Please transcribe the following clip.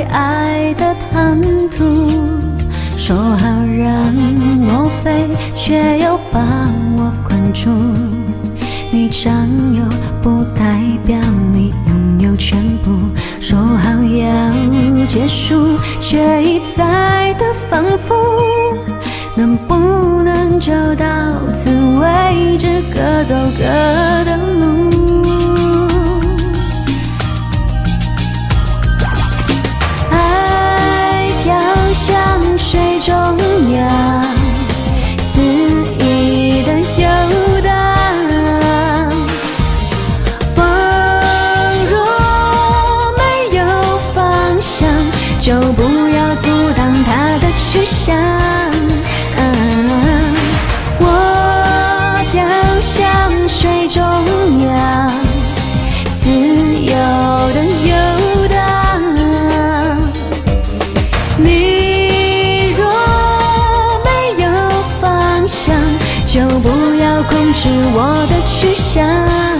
爱的坦途，说好让我飞，却又把我困住。你占有不代表你拥有全部，说好要结束，却一再的反复。能不能就到此为止，各走各的路？爱飘向水中央，肆意的游荡。风若没有方向，就不要阻挡它的去向。我飘向水中央，自由的游荡。你若没有方向，就不要控制我的去向。